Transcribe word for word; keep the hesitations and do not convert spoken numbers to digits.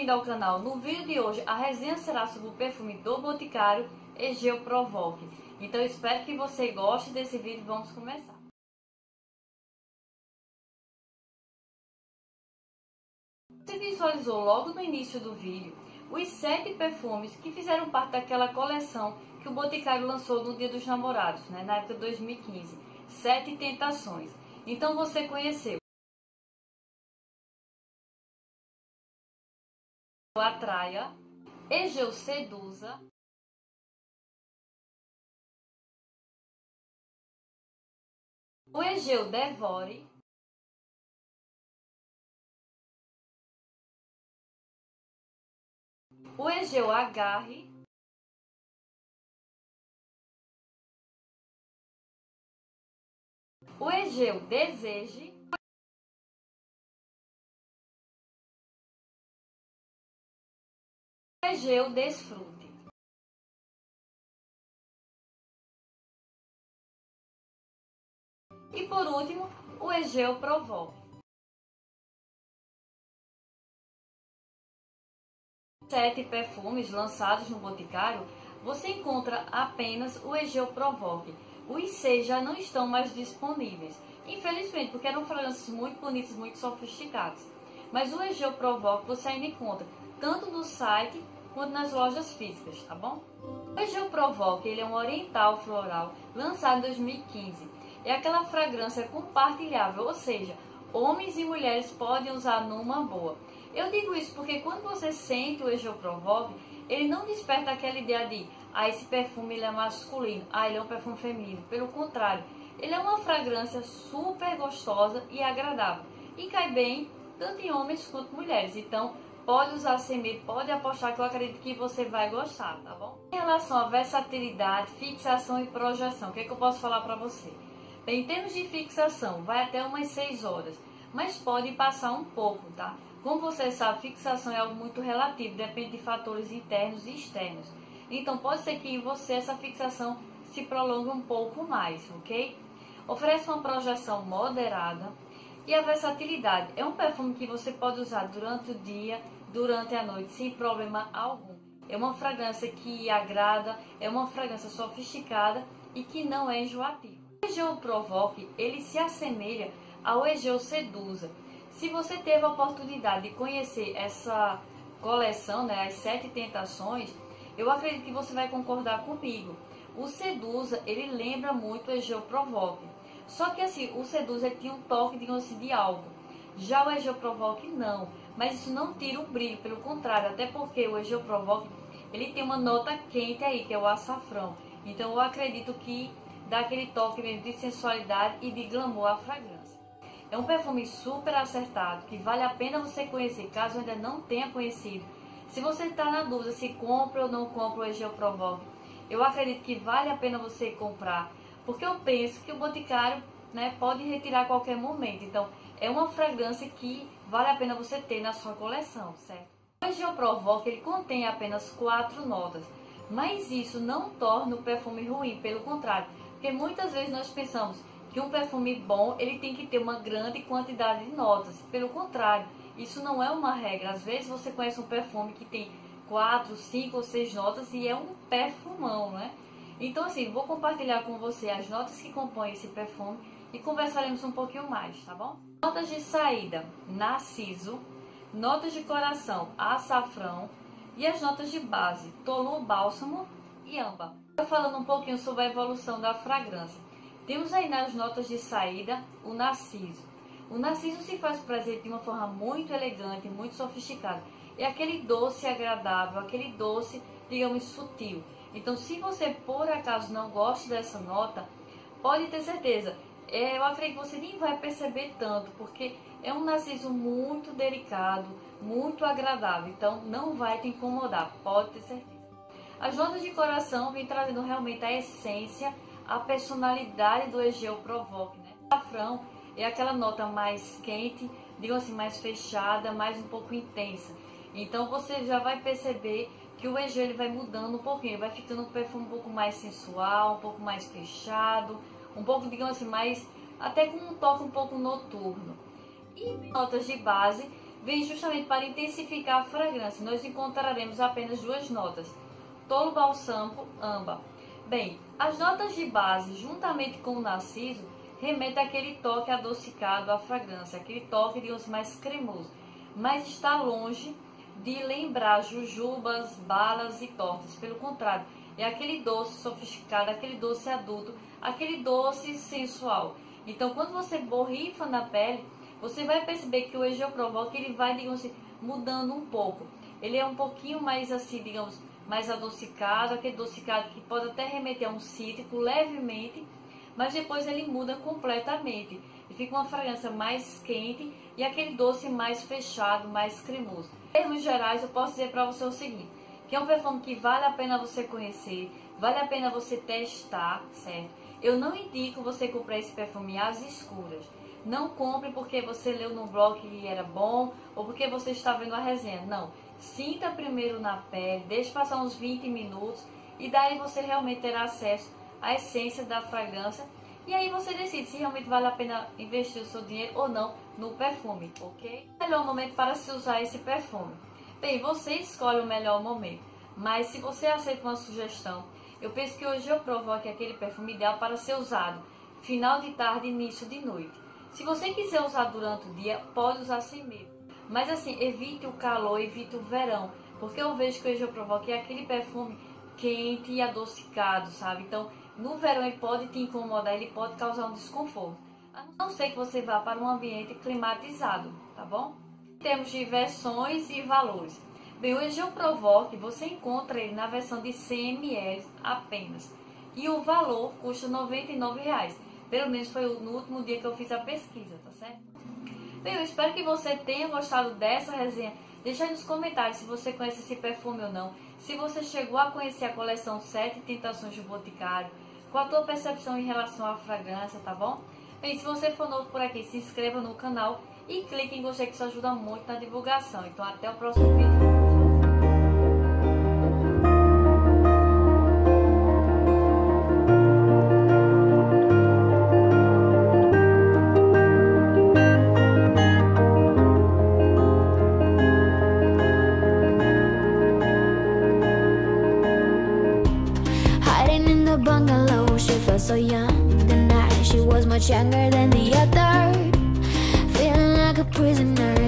bem-vindo ao canal. No vídeo de hoje, a resenha será sobre o perfume do Boticário, Egeu Provoque. Então, eu espero que você goste desse vídeo. Vamos começar. Você visualizou logo no início do vídeo os sete perfumes que fizeram parte daquela coleção que o Boticário lançou no Dia dos Namorados, né, na época de dois mil e quinze. Sete Tentações. Então, você conheceu Atraia, Egeu Seduza, o Egeu Devore, o Egeu Agarre, o Egeu Deseje, o Egeu Desfrute. E por último, o Egeu Provoque. Sete perfumes lançados no Boticário, você encontra apenas o Egeu Provoque. Os seis já não estão mais disponíveis, infelizmente, porque eram fragrâncias muito bonitas, muito sofisticadas. Mas o Egeu Provoque você ainda encontra tanto no site quanto nas lojas físicas, tá bom? O Egeu Provoque ele é um oriental floral lançado em dois mil e quinze. É aquela fragrância compartilhável, ou seja, homens e mulheres podem usar numa boa. Eu digo isso porque quando você sente o Egeu Provoque, ele não desperta aquela ideia de ah, esse perfume ele é masculino, ah, ele é um perfume feminino. Pelo contrário, ele é uma fragrância super gostosa e agradável. E cai bem tanto em homens quanto mulheres. Então, pode usar sem medo, pode apostar que eu acredito que você vai gostar, tá bom? Em relação à versatilidade, fixação e projeção, o que é que eu posso falar para você? Bem, em termos de fixação, vai até umas seis horas, mas pode passar um pouco, tá? Como você sabe, fixação é algo muito relativo, depende de fatores internos e externos. Então, pode ser que em você essa fixação se prolongue um pouco mais, ok? Oferece uma projeção moderada e a versatilidade. É um perfume que você pode usar durante o dia, durante a noite, sem problema algum. É uma fragrância que agrada, é uma fragrância sofisticada e que não é enjoativa. O Egeu Provoque, ele se assemelha ao Egeu Seduza. Se você teve a oportunidade de conhecer essa coleção, né, as Sete Tentações, eu acredito que você vai concordar comigo. O Seduza, ele lembra muito o Egeu Provoque. Só que assim, o Seduza ele tinha um toque, digamos assim, de algo. Já o Egeu Provoque não. Mas isso não tira o brilho, pelo contrário. Até porque o Egeu Provoque, ele tem uma nota quente aí, que é o açafrão. Então eu acredito que dá aquele toque mesmo de sensualidade e de glamour à fragrância. É um perfume super acertado, que vale a pena você conhecer, caso ainda não tenha conhecido. Se você está na dúvida se compra ou não compra o Egeu Provoque, eu acredito que vale a pena você comprar, porque eu penso que o Boticário, né, pode retirar a qualquer momento. Então, é uma fragrância que vale a pena você ter na sua coleção, certo? O Egeu Provoque, ele contém apenas quatro notas, mas isso não torna o perfume ruim, pelo contrário, porque muitas vezes nós pensamos que um perfume bom, ele tem que ter uma grande quantidade de notas. Pelo contrário, isso não é uma regra. Às vezes você conhece um perfume que tem quatro, cinco ou seis notas e é um perfumão, né? Então assim, vou compartilhar com você as notas que compõem esse perfume e conversaremos um pouquinho mais, tá bom? Notas de saída, Narciso. Notas de coração, Açafrão. E as notas de base, Tolu Bálsamo e Âmbar. Estou falando um pouquinho sobre a evolução da fragrância. Temos aí nas notas de saída o Narciso. O Narciso se faz presente de uma forma muito elegante, muito sofisticada. É aquele doce agradável, aquele doce, digamos, sutil. Então, se você por acaso não gosta dessa nota, pode ter certeza, é, eu acredito que você nem vai perceber tanto, porque é um Narciso muito delicado, muito agradável. Então, não vai te incomodar, pode ter certeza. As notas de coração vêm trazendo realmente a essência, a personalidade do Egeu Provoque, né? O açafrão é aquela nota mais quente, digo assim, mais fechada, mais um pouco intensa. Então você já vai perceber que o Egeu ele vai mudando um pouquinho, ele vai ficando um perfume um pouco mais sensual, um pouco mais fechado, um pouco, digamos assim, mais, até com um toque um pouco noturno. E notas de base vem justamente para intensificar a fragrância. Nós encontraremos apenas duas notas, tolo balsâmico, âmbar. Bem, as notas de base, juntamente com o narciso, remetem àquele toque adocicado à fragrância, aquele toque, digamos, mais cremoso, mas está longe de lembrar jujubas, balas e tortas. Pelo contrário, é aquele doce sofisticado, aquele doce adulto, aquele doce sensual. Então, quando você borrifa na pele, você vai perceber que o Egeu Provoque, ele vai, digamos assim, mudando um pouco. Ele é um pouquinho mais assim, digamos, mais adocicado, aquele adocicado que pode até remeter a um cítrico levemente, mas depois ele muda completamente. E fica uma fragrância mais quente e aquele doce mais fechado, mais cremoso. Em termos gerais, eu posso dizer para você o seguinte, que é um perfume que vale a pena você conhecer, vale a pena você testar, certo? Eu não indico você comprar esse perfume às escuras. Não compre porque você leu no blog que era bom ou porque você está vendo a resenha. Não. Sinta primeiro na pele, deixe passar uns vinte minutos e daí você realmente terá acesso à essência da fragrância. E aí você decide se realmente vale a pena investir o seu dinheiro ou não no perfume, ok? Melhor momento para se usar esse perfume. Bem, você escolhe o melhor momento, mas se você aceita uma sugestão, eu penso que hoje eu provoque aquele perfume ideal para ser usado final de tarde e início de noite. Se você quiser usar durante o dia, pode usar sem medo. Mas assim, evite o calor, evite o verão, porque eu vejo que hoje eu provoque aquele perfume quente e adocicado, sabe? Então, no verão ele pode te incomodar, ele pode causar um desconforto. A não ser que você vá para um ambiente climatizado, tá bom? Em termos de versões e valores. Bem, o Egeu Provoque, você encontra ele na versão de cem mililitros apenas. E o valor custa noventa e nove reais. Pelo menos foi no último dia que eu fiz a pesquisa, tá certo? Bem, eu espero que você tenha gostado dessa resenha. Deixa aí nos comentários se você conhece esse perfume ou não. Se você chegou a conhecer a coleção Sete Tentações do Boticário. Qual a tua percepção em relação à fragrância, tá bom? Bem, se você for novo por aqui, se inscreva no canal e clique em gostei, que isso ajuda muito na divulgação. Então, até o próximo vídeo. Bungalow, she felt so young the night she was much younger than the other, feeling like a prisoner